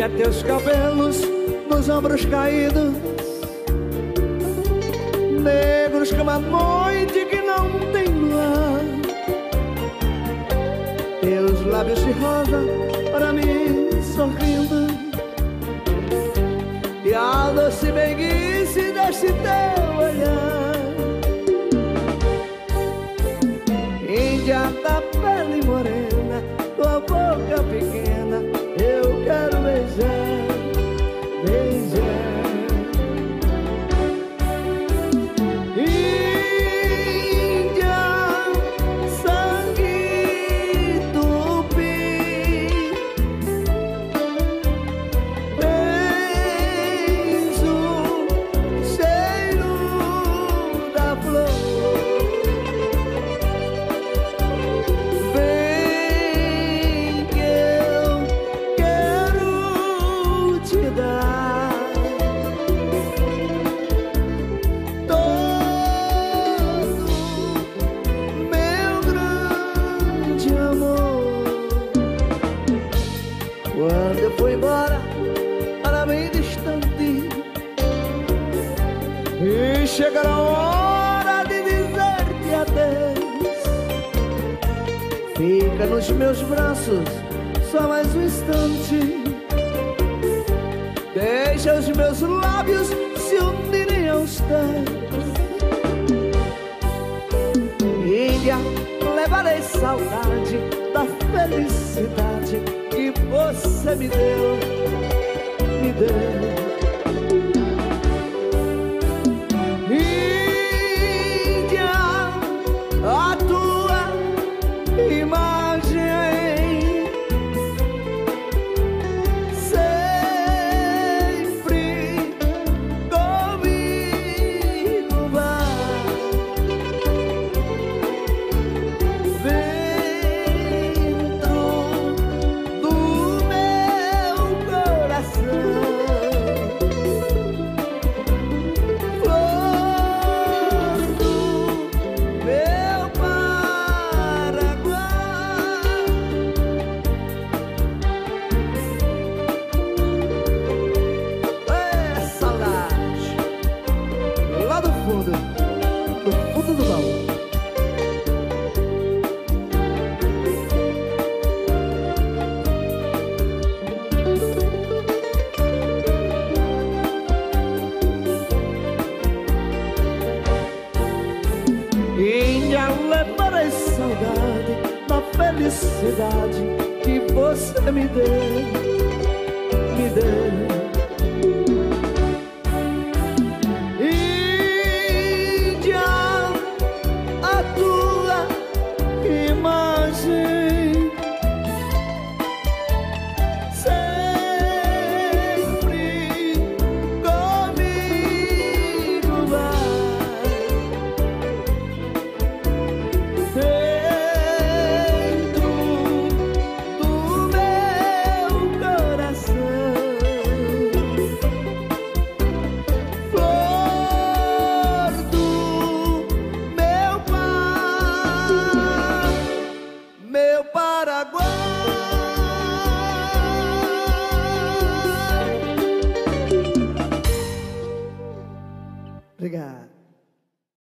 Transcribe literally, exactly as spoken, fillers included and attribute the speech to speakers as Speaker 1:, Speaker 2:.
Speaker 1: Índia, teus cabelos nos ombros caídos, negros como a noite que não tem luar. Teus lábios de rosa para mim sorrindo, e a doce meiguice deste teu olhar. Índia da pele morena, tua boca pequena, eu quero beijar, beijar. Índia, sangue tupi, tens o cheiro da flor. Quando eu fui embora para bem distante, e chegará a hora de dizer-te adeus, fica nos meus braços só mais um instante, deixa os meus lábios se unirem aos teus. Índia, levarei saudade da felicidade que você me deu, me deu. Índia, a tua imagem sempre comigo vai. Do fundo do baú. Índia, levarei saudade da felicidade que você me deu, me deu. Obrigado.